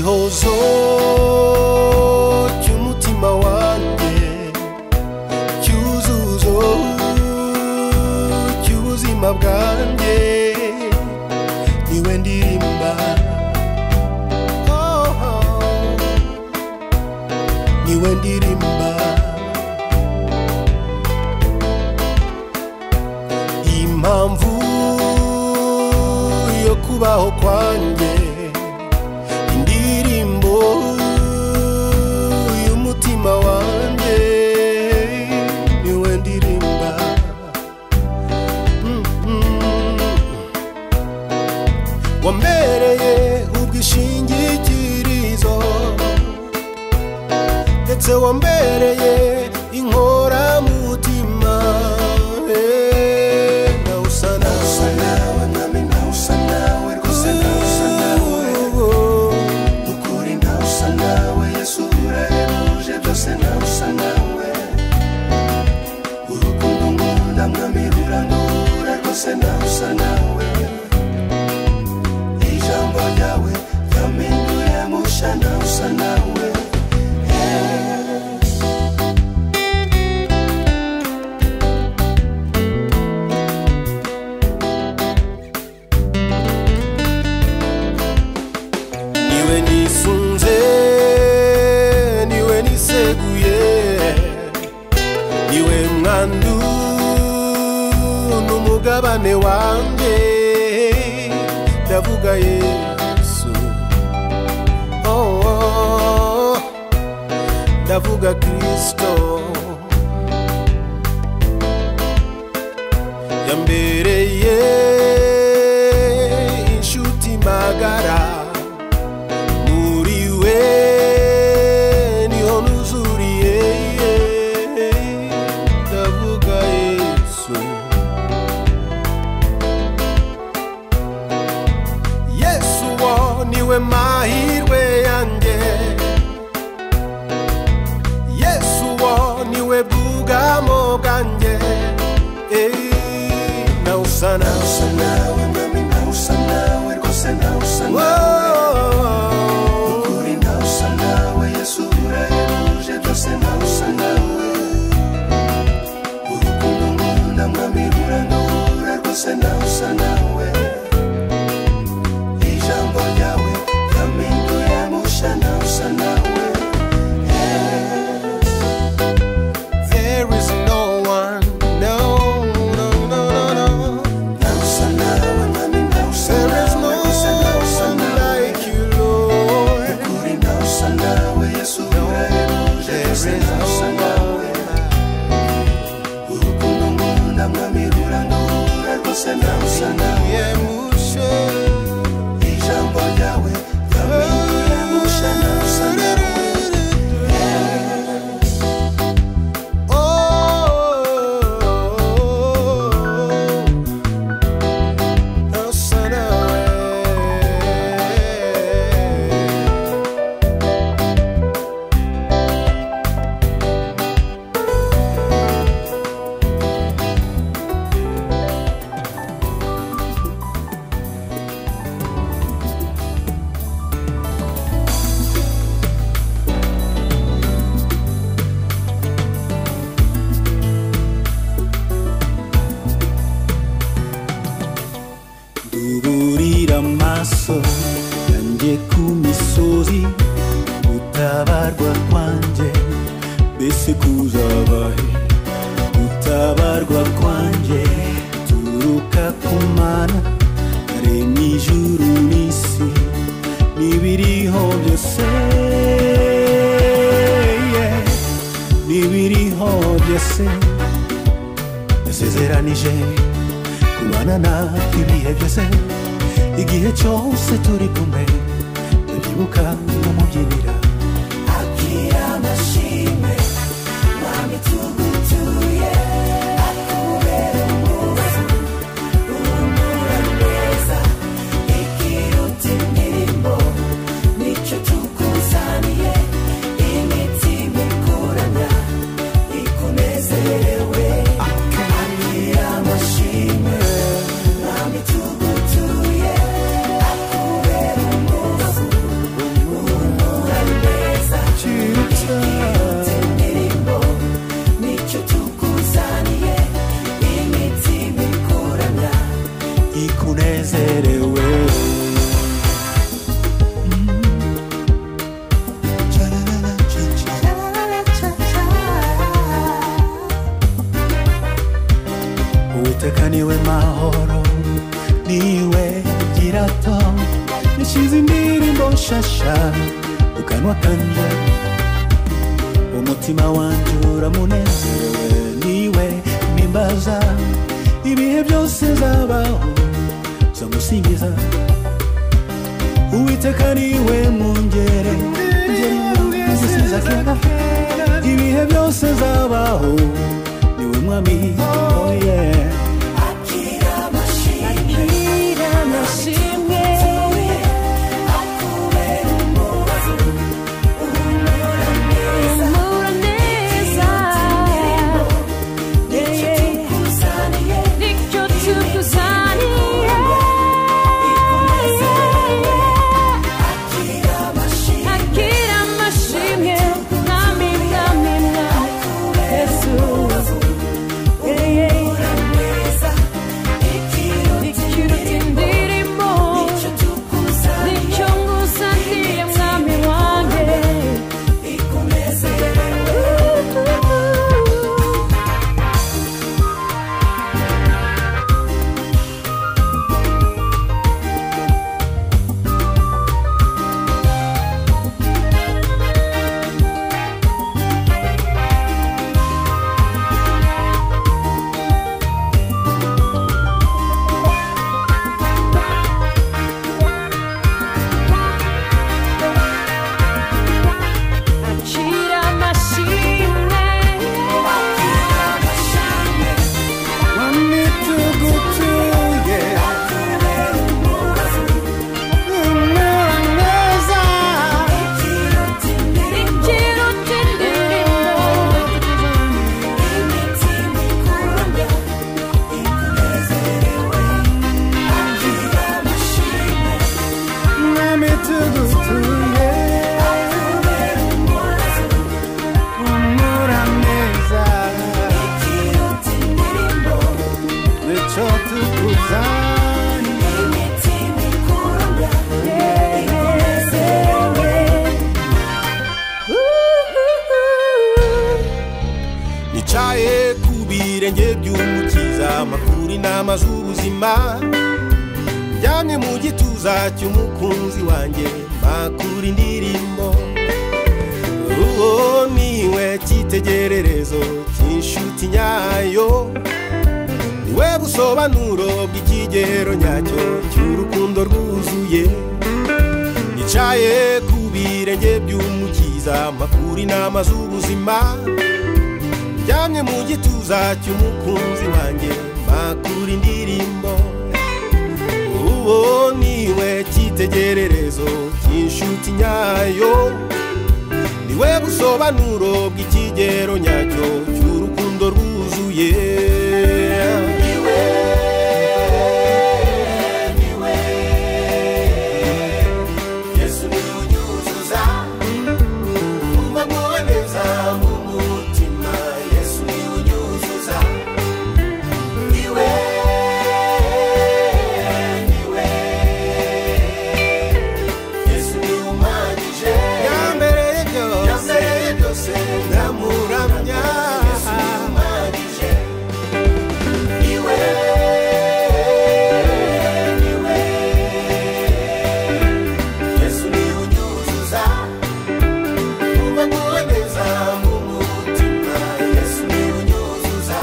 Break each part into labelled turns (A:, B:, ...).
A: gihozo cy'umutima wanjye, cyuzuzo cy'ubuzima bwanjye, niwe ndirimba, niwe ndirimba. Impamvu yo kubaho kwanjye, indirimbo y'umutima wanjye, niwe ndirimba. Wambereye ubwishingikirizo, ndetse wambereye inkoramutima. Ijambo ryawe ryampinduye mushya, usa nawe. Niwe nisunze, niwe niseguye, niwe mwandu n'umugabane wanjye, ndavuga Yesu, oh, ndavuga Kristo. Yambereye inshuti magara, muri we niho nuzuriye, ndavuga Yesu. Yesu wo niwe mahirwe yanjye, Yesu wo niwe bwugamo bwanjye, nausa nawe mwami, nausa nawe rwose, nausa nawe ukuri, nausa nawe Yesu urahebuje byose, nausa nawe urukundo nkunda mwami ruranura rwose, nausa nawe. Ijambo ryawe ryampinduye mushya, nausa nawe. There is no one, no, no, no, no, no. Nausa nawe mwami, nausa nawe. There is no one like you, Lord. Ukuri, nausa nawe Yesu urahebuje byose, nausa nawe. Urukundo nkunda mwami ruranura rwose, nausa nawe. Ijambo ryawe ryampinduye mushya, nausa nawe. Duburira amaso yanjye ku misozi, gutabarwa kwanjye mbese kuzabahe? Gutabarwa kwanjye turuka ku Mana yaremye ijuru n'isi n'ibiriho byose, n'ibiriho byose. Yasezeranije kubana natwe ibihe byose, igihe cyose turi kumwe, ndabyibuka nkumubyinira. Akira amashimwe mwami tugutuye, akubera umuzi uhumura neza, ikiruta indirimbo nicyo tukuzaniye, imitima ikurana ikunezerewe. Akira amashimwe mwami tugutuye, akubera umuzi
B: niwe mahoro niwe girato yashyize indirimbo nshasha mu kanwa kanje umutima wanjye uramunezerewe niwe mpimbaza ibihe byose nzabaho nzamusingiza Uwiteka niwe mungere ngisiza kera ibihe byose nzabaho niwe mwami oh yeah akira amashimwe akubera umubazo uhumura neza nicyo tukuzaniye akira amashimwe mwami Yesu
A: nicaye ku birenge by'umukiza amakuru inama z'ubuzima njyamye mu gituza cy'umukunzi wanjye makuru indirimbo uwo niwe cyitegererezo cy'inshuti nyayo niwe busobanuro bw'ikigero nyacyo cy'urukundo rwuzuye nicaye ku birenge by'umukiza amakuru inama z'ubuzima njyamye mu gituza cy'umukunzi wanjye makuru indirimbo uwo niwe cyitegererezo cy'inshuti nyayo niwe busobanuro bw'ikigero nyacyo cy'urukundo rwuzuye Yesu niwe unyuzuza umva neza mu mutima Yesu niwe unyuzuza Yesu niwe umagije yambereye byose ndamuramya Yesu niwe umagije Yesu niwe unyuzuza umva neza mu mutima Yesu niwe unyuzuza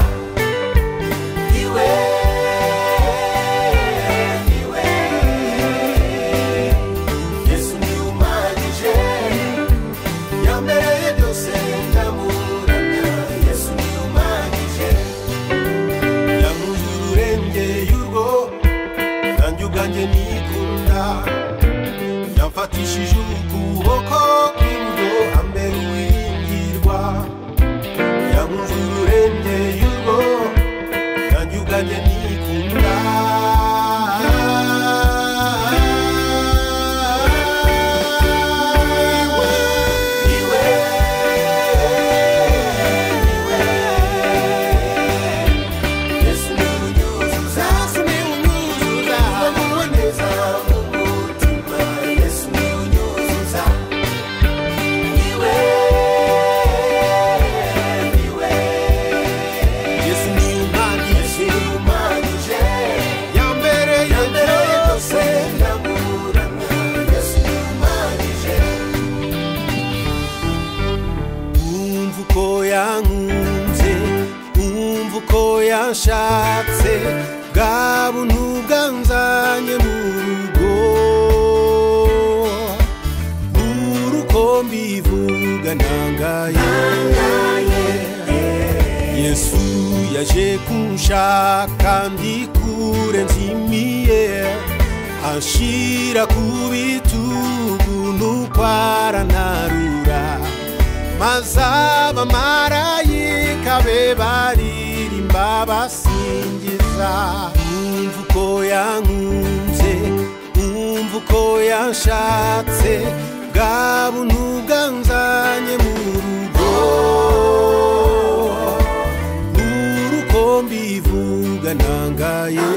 A: Yesu niwe umagije yambereye byose ndamuramya Yesu niwe umagije yankuzura urengeye urwo nanjye ubwanjye nikunda yamfatishije ukuboko kw'iburyo ambera uwiringirwa yankuzura urengeye urwo nanjye ubwanjye nikunda Yesu niwe unyuzuza umva neza mu mutima Yesu niwe unyuzuza aje kunshaka ndi kure nzimiye anshira ku bitugu nuko arantarura maze abamarayika be baririmba basingiza umva uko yankunze umva uko yanshatse bwa buntu bwanzanye mu rugo nuruko mbivuga nangaye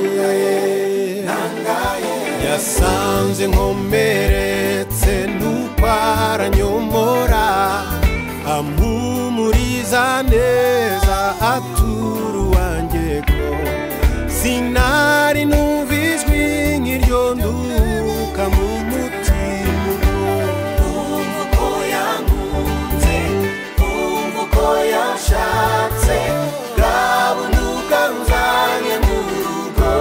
A: yasanze nkomeretse nuko aranyomora ampumuriza neza atura uwanjye ko sinari numva ijwi nk'iryo nduka mu mutima umva uko yankunze umva uko yanshatse bwa buntu bwanzanye mu rugo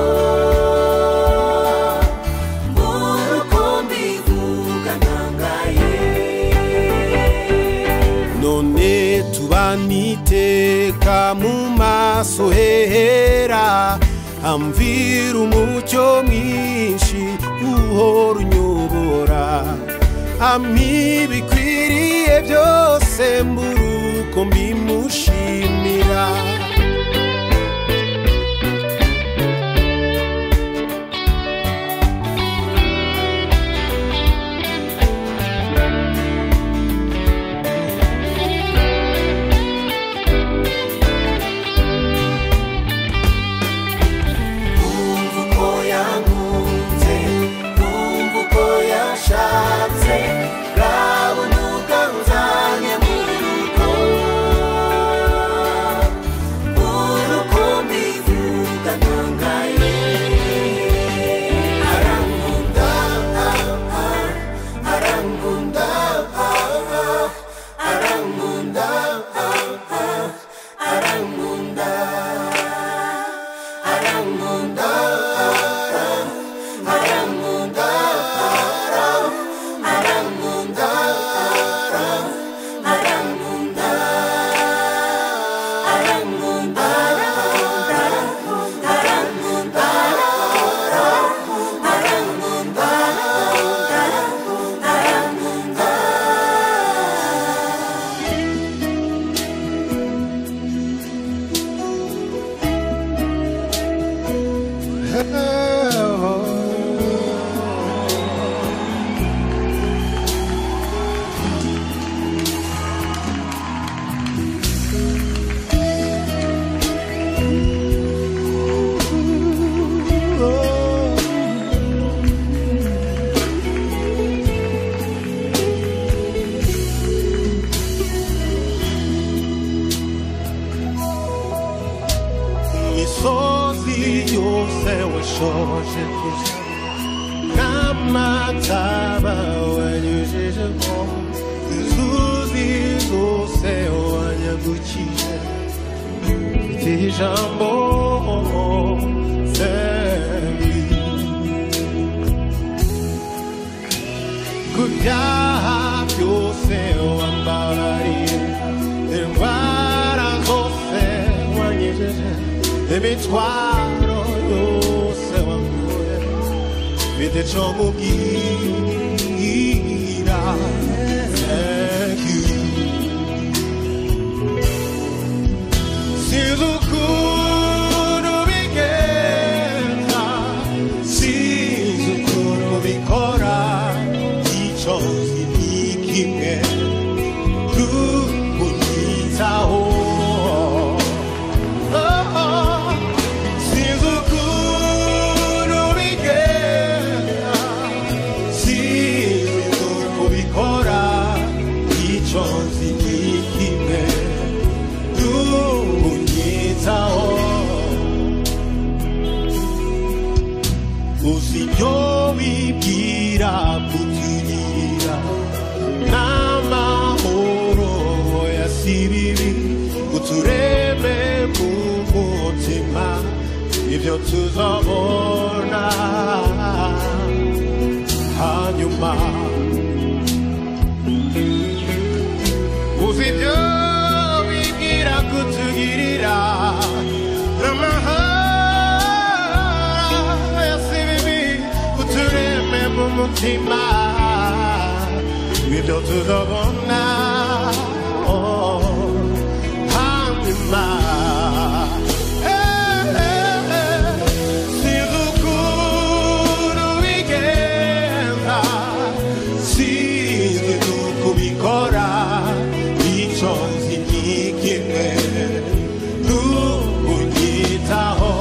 A: nuruko mbivuga ntangaye none tubaniteka mu maso hera amvira umucyo mwinshi uhora unyobora ampibikwiriye byose mburuko mbimushimira
C: ibyo tuzabona hanyuma uzi ibyo wibwira kutugirira umutima w'ibyo tuzabona hanyuma sinzi ukuntu bigenza sinzi n'uko ubikora icyo nzi ni kimwe n'unyitaho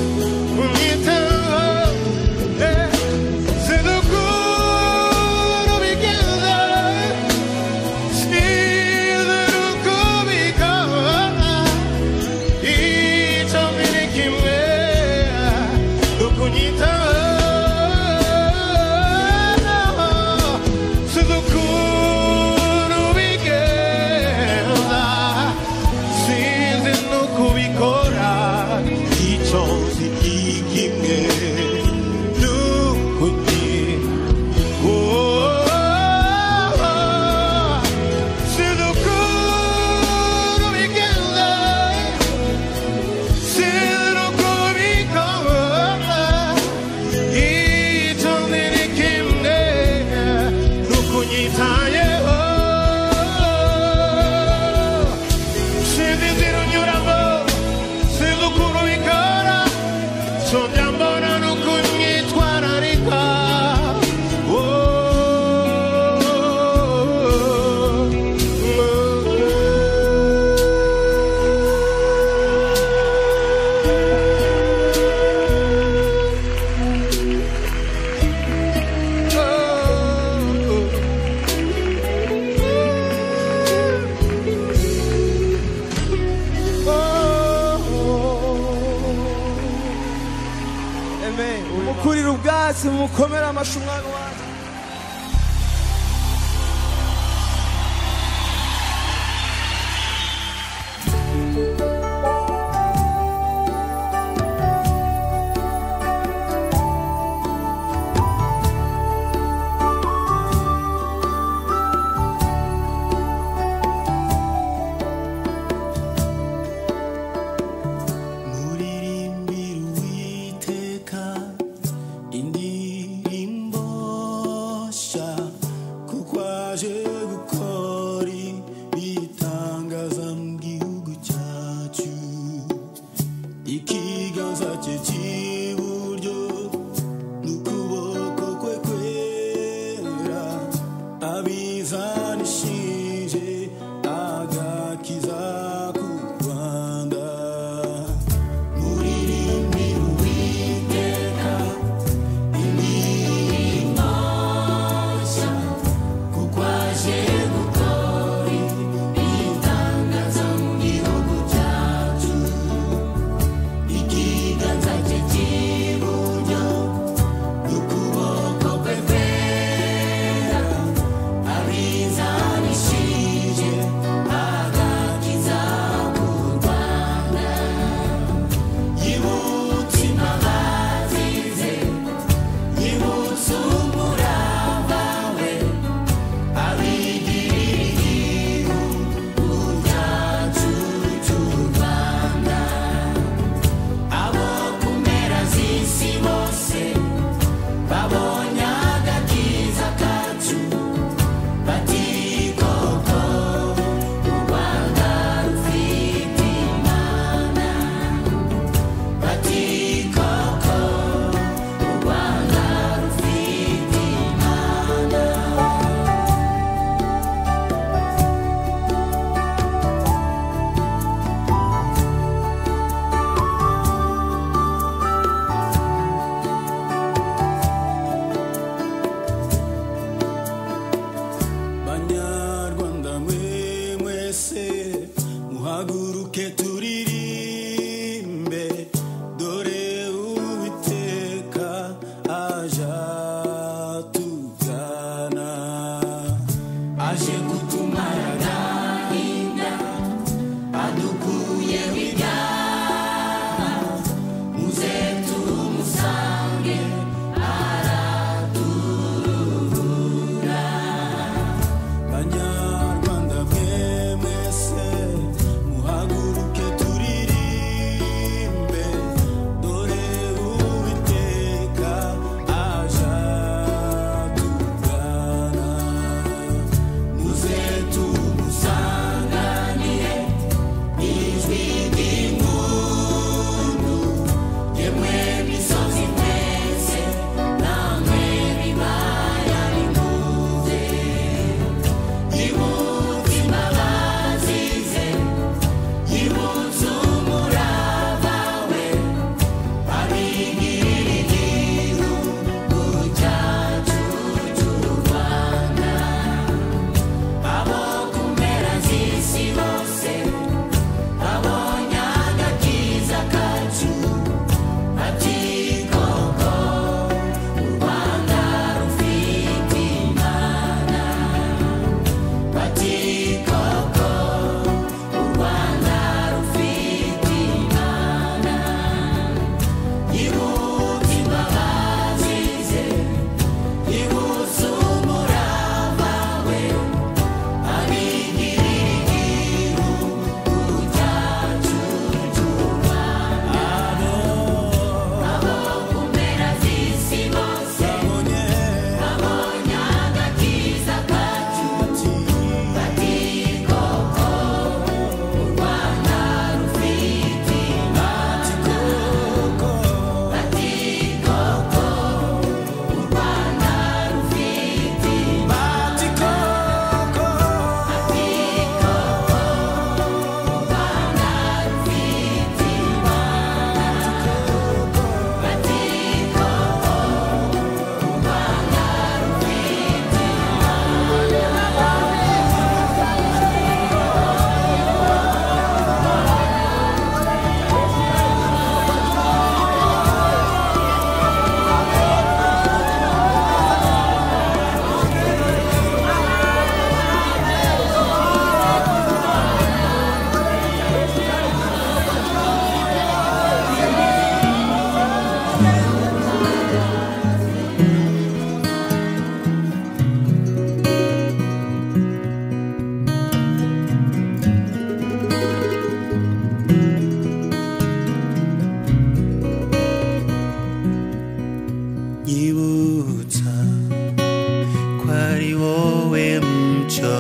D: mukurira ubwatsi mukomere amashyi umwami wacu.
E: ari wowe mucyo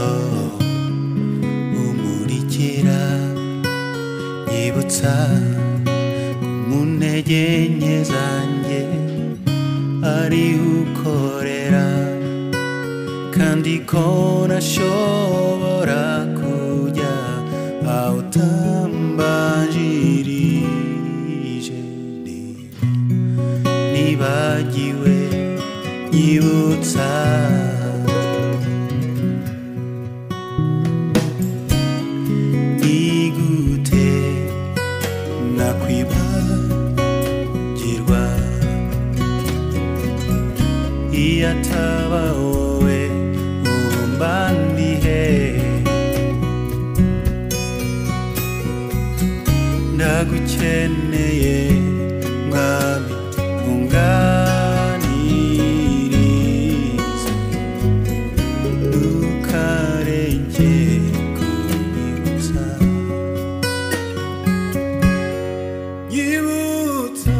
E: umurikira nyibutsa mu ntege nke zanjye ari ukorera kandi ko ntashobora kujya aho utambanjirije nibagiwe nyibutsa nigute nakwibagirwa iyo ataba wowe ubu mba ndi he ndagukeneye mwami unganirize ntukareke kunyibutsa nyibutsa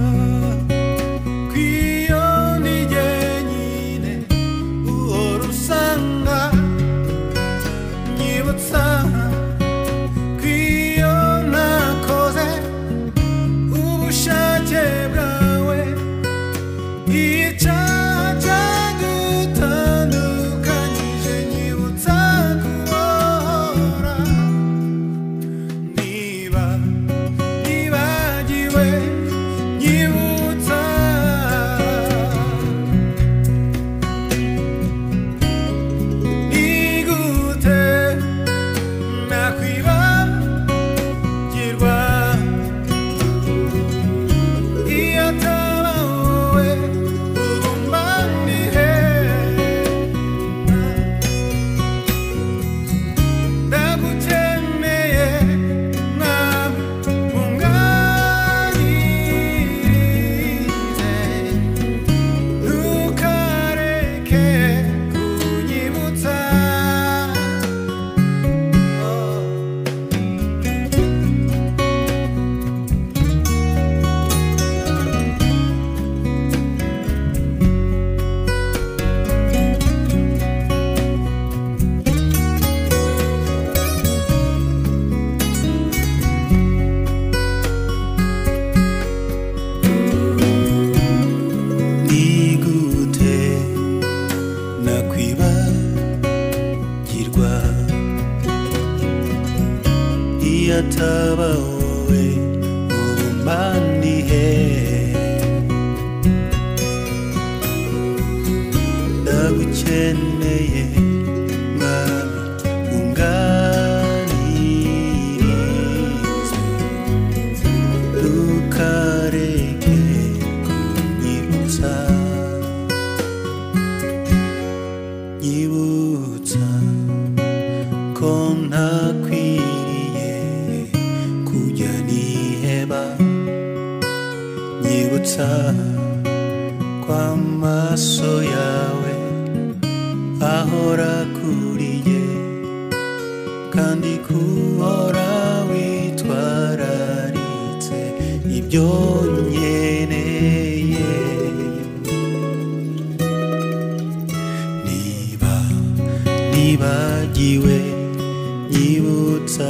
E: kw'iyo ndi jyenyine uhora usanga nyibutsa kw'iyo nakoze ubushake bwawe icyaha cyadutandukanyije nyibutsa kubohora niba nibagiwe nyibutsa nigute nakwibagirwa iyo ataba wowe ubu mba ndi he ndagukeneye mwami unganirize ntukareke kunyibutsa nigute nakwibagirwa iyo ataba wowe ubu mba ndi he ndagukeneye mwami unganirize ntukareke kunyibutsa nyibutsa ko ntakwiriye kujya niheba nyibutsa kw'amaso yawe ahora kuriye kandi kuhora witwararitse ibyo nkeneye niba nibagiwe nyibutsa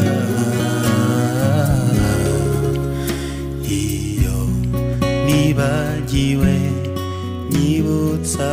E: iyo nibagiwe nyibutsa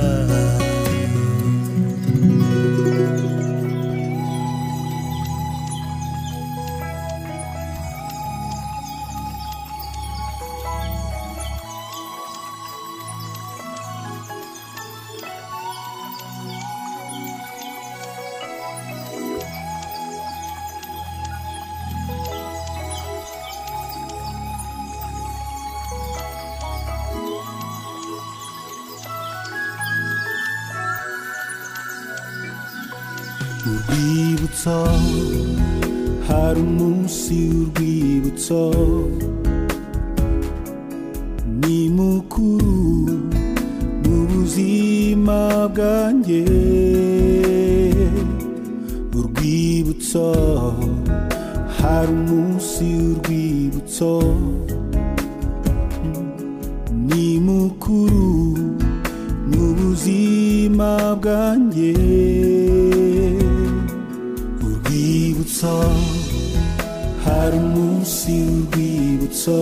E: urwibutso hari umunsi w'urwibutso ni mukuru mu buzima bwanjye urwibutso hari umunsi w'urwibutso ni mukuru mu buzima buzima bwanjye urwibutso hari umunsi w'urwibutso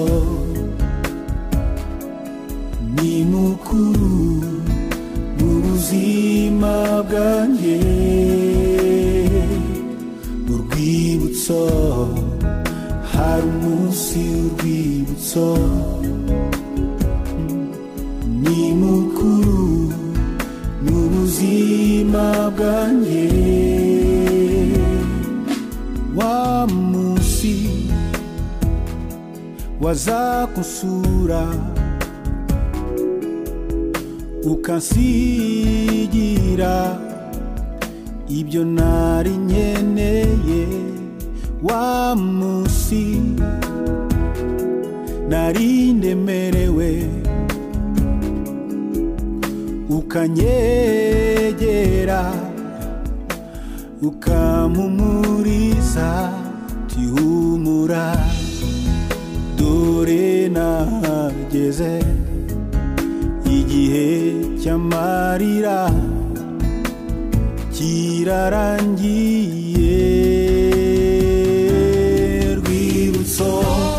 E: ni mukuru mu buzima bwanjye urwibutso hari umunsi w'urwibutso ni mukuru mu buzima bwanjye wa munsi waza kunsura ukansigira ibyo nari nkeneye wa munsi nari ndemerewe ukanyegera ukampumuriza tihumura dore nageze igihe cy'amarira kirarangiye rwibutso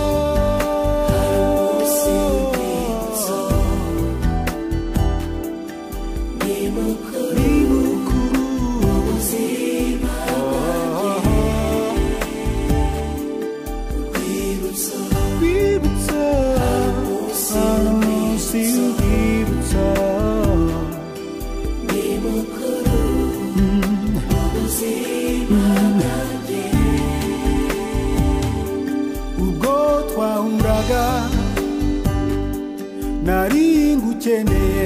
E: ubwo twahuraga nari ngukeneye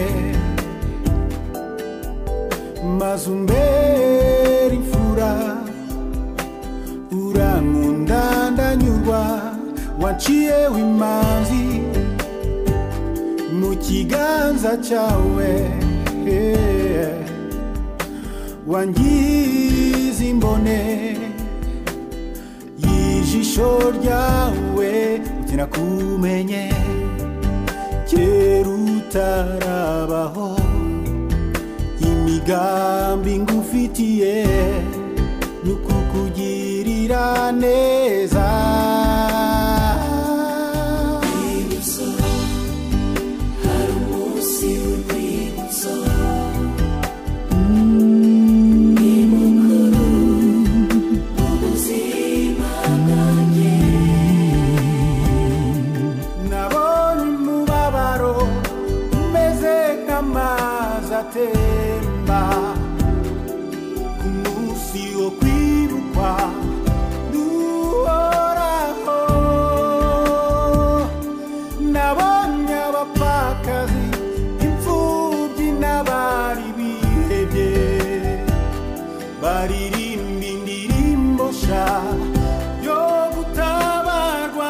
E: maze umbera imfura urankunda ndanyurwa wanciyeho imanzi mu kiganza cyawe wangize imbone y'ijisho ryawe sinakumenye kera utarabaho imigambi ngufitiye nukukugirira neza hari umunsi w'urwibutso temba ku munsi wo kwibukwa duhoraho nabonye abapfakazi imfubyi n'abari bihebye baririmba indirimbo nshya yo gutabarwa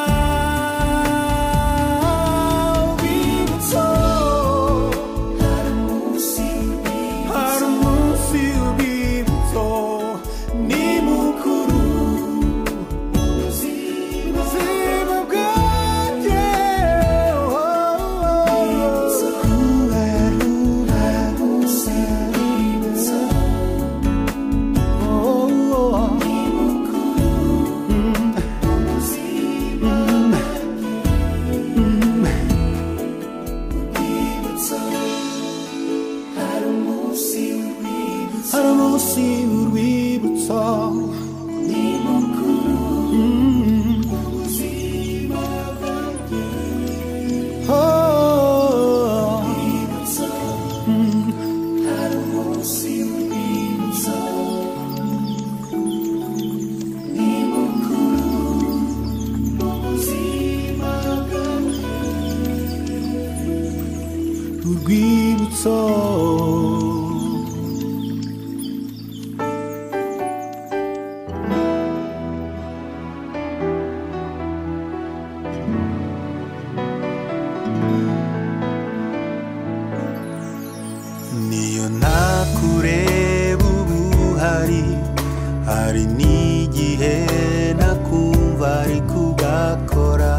E: hari n'igihe nakumva ari kugakora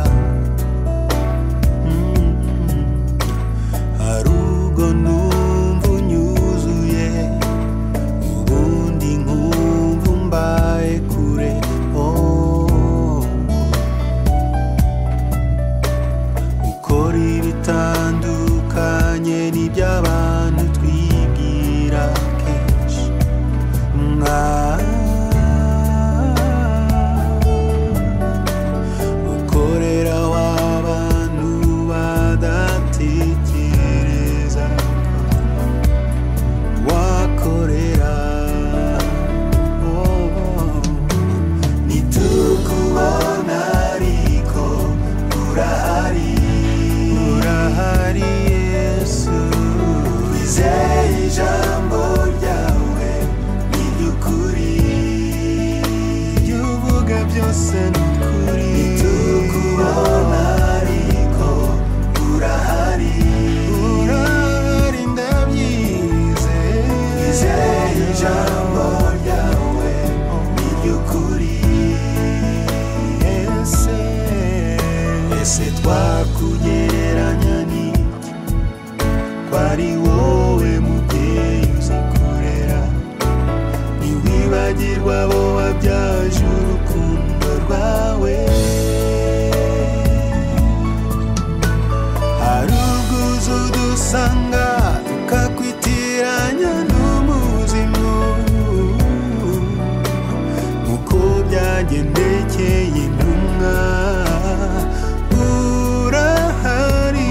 E: hari ubwo numva unyuzuye kwibagirwa abo wabyaje urukundo rwawe. Hari ubwuzu dusanga tukakwitiranya n'umuzimu, uko byagendekeye intumwa urahari.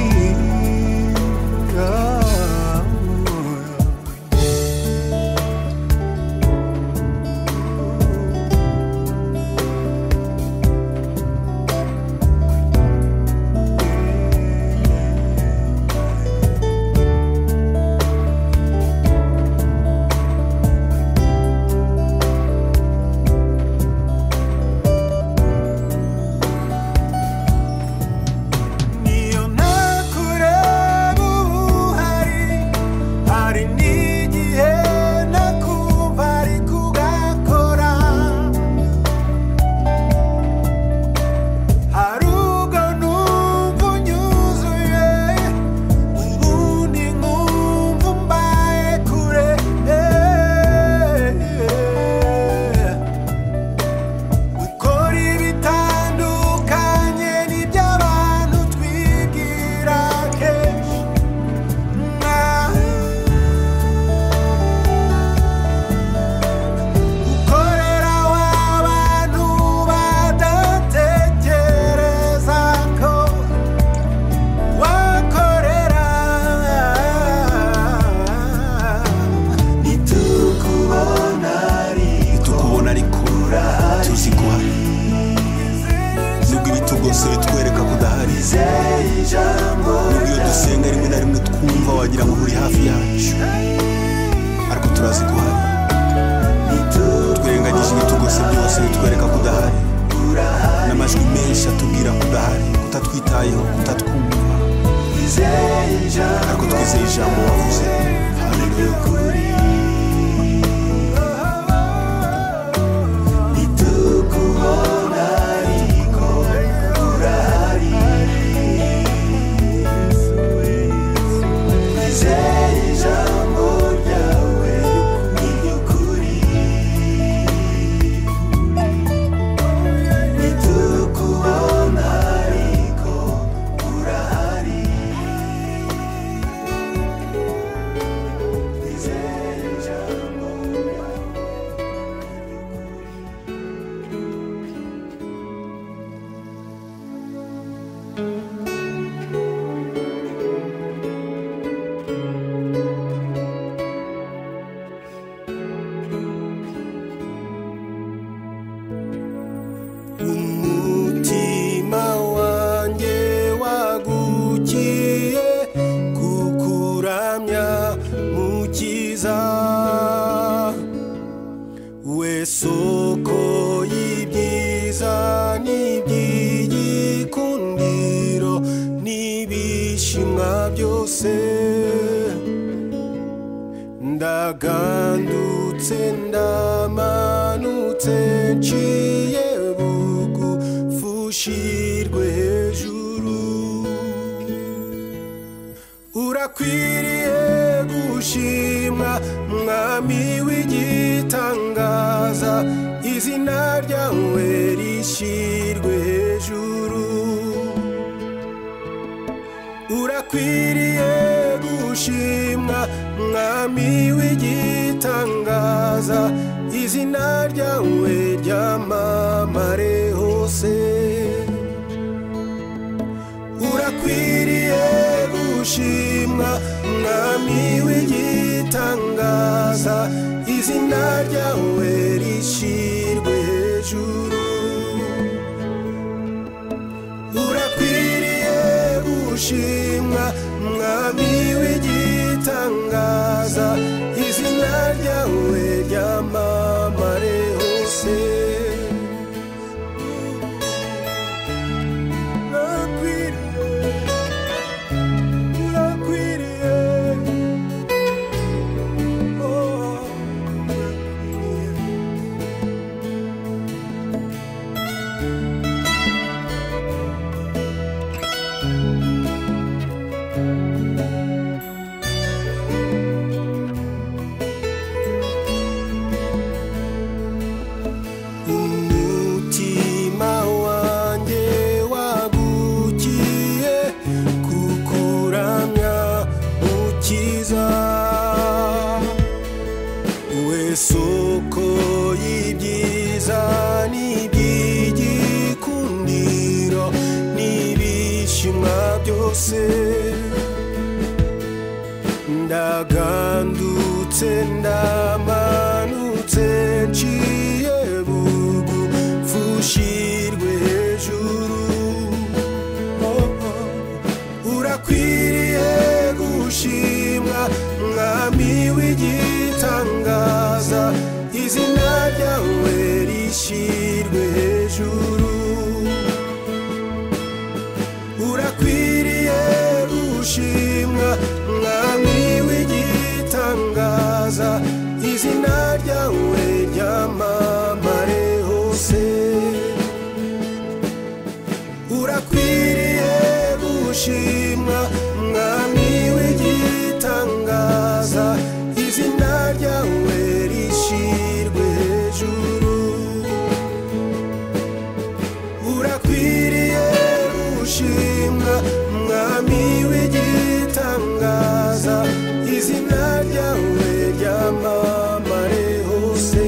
E: Nubwo ibitugose bitwereka kudahari, nubwo iyo dusenga rimwe na rimwe twumva wagira ngo uri hafi yacu, ariko turazi ko uhari. Twirengagije ibitugose byose bitwereka kudahari, n'amajwi menshi atubwira kudahari, kutatwitayeho, kutatwumva, ariko twizeye ijambo wavuze. Haleluya. Umutima wanjye wagukiye kukuramya mukiza, we soko y'ibyiza n'iby'igikundiro n'ibishimwa byose. Ndagandutse ndamanutse nciye bugufushirwe hejuru, urakwiriye gushimwa mwami w'igitangaza, izina ryawe rishirwe hejuru. Urakwiriye gushimwa mwami w'igitangaza, izina ryawe ryamamare hose. Urakwiriye gushimwa mwami w'igitangaza, izina ryawe rishirwe hejuru. Urakwiriye gushimwa mwami w'igitangaza, izina ryawe ryamamare hose.
A: soko y'ibyiza n'iby'igikundiro n'ibishimwa byose ndagandutse ndamanutse nciye bugufi ushirwe hejuru urakwiriye gushimwa mwami w'igitangaza izina ryawe rishirwe hejuru urakwiriye gushimwa mwami w'igitangaza izina ryawe ryamamare hose urakwiriye gushimwa mwami w'igitangaza izina ryawe rishirwe hejuru urakwiriye gushimwa mwami w'igitangaza izina ryawe ryamamare hose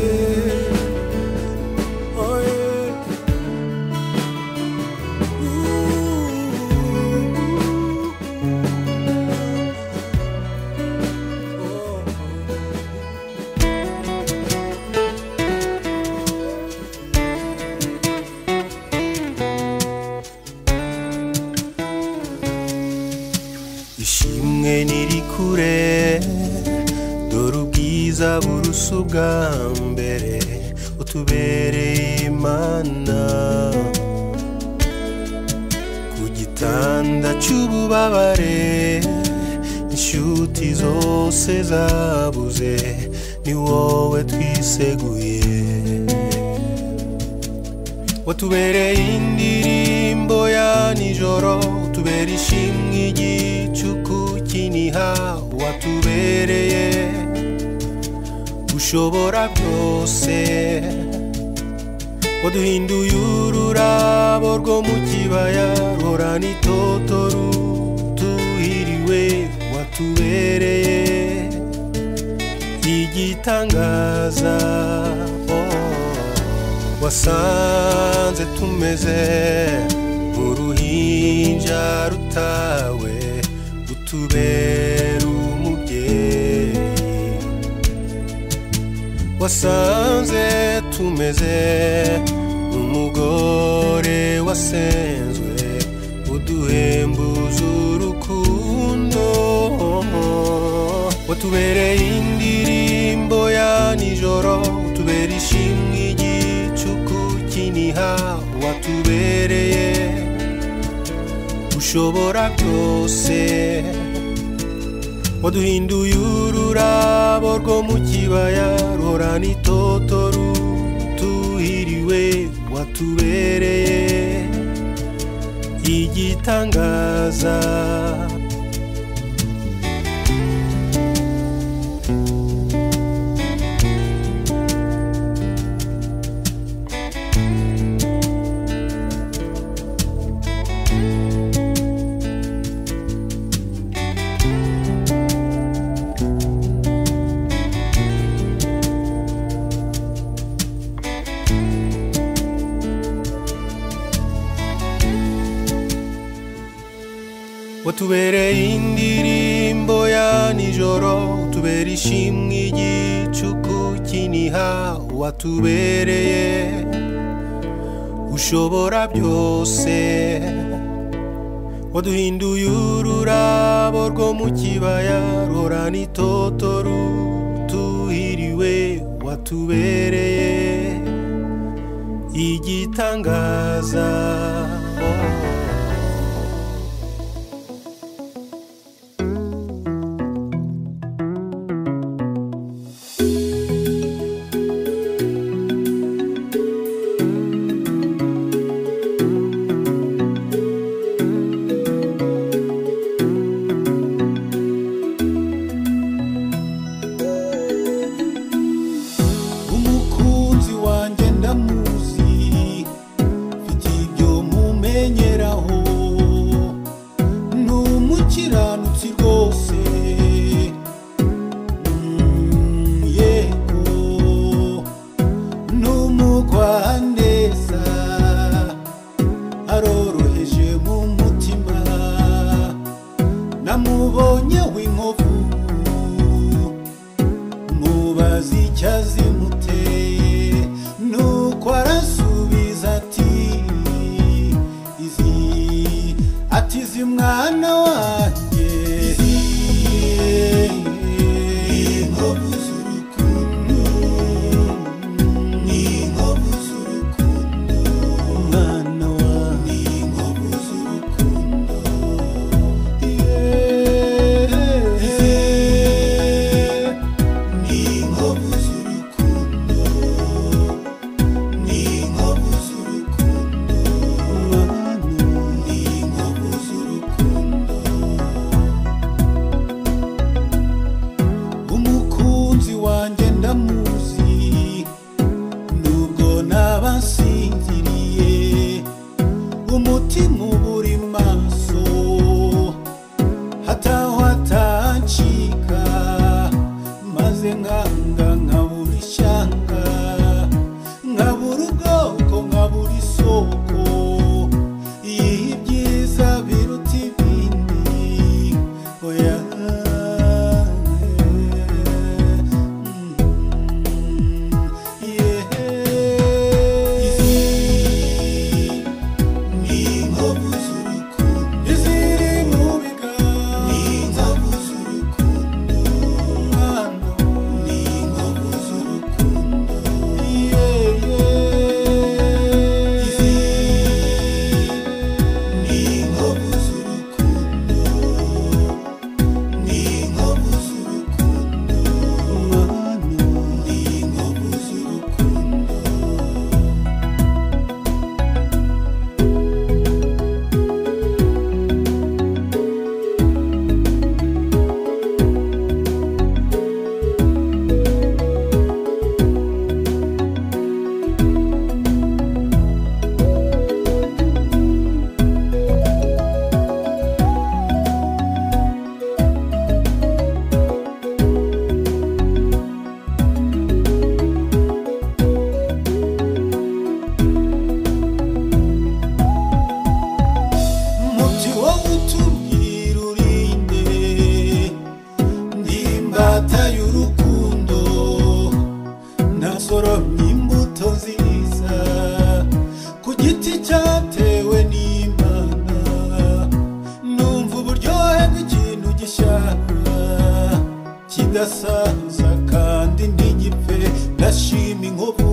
A: oh yeah. ishimwe niri kure dore ubwiza burusa ubwa mbere utubereye imana ku gitanda cy'ububabare inshuti zose zabuze ni wowe twiseguye watubereye indirimbo ya nijoro utubera ishimwe igicuku kiniha watubereye ushobora byose waduhinduye ururabo rwo mu kibaya ruhorana itoto rutuhiriwe watubereye igitangaza wasanze tumeze nk'uruhinja rutawe utubera umubyeyi wasanze tumeze nk'umugore wasenzwe uduhembuza urukundo watubereye indirimbo ya nijoro utubera ishimwe igicuku kiniha watubereye ushobora byose waduhinduye ururabo rwo mu kibaya ruhorana itoto rutuhiriwe watubereye igitangaza watubereye indirimbo ya nijoro utubera ishimwe igicuku kiniha watubereye ushobora byose waduhinduye ururabo rwo mu kibaya ruhorana itoto rutuhiriwe watubereye igitangaza umukunzi wanjye ndamuzi mfite ibyo mumenyera azi icyazimuteye nuko arasubiza ati izi mwana wanjye inkovu z'urukundo n'inkovu z'urukundo umwana wanjye inkovu z'urukundo n'inkovu z'urukundo n'inkovu z'urukundo n'inkovu z'urukundo umukunzi wanjye ndamuzi nubwo nabasinziriye umutima uburi maso hataho atancika maze nkanga nkabura ishyanga nkabura ubwoko nkabura isoko y'ibyiza biruta ibindi oya n'inkovu z'urukundo iziri mu biganza n'inkovu z'urukundo umwana n'inkovu z'urukundo n'inkovu z'urukundo n'inkovu z'urukundo umwana n'inkovu z'urukundo umuti wo gutubwira urinde n'imbata y'urukundo nasoromye imbuto nziza ku giti cyatewe n'Imana numva uburyohe bw'ikintu gishya kidasaza kandi ntigipfe ndashima inkovu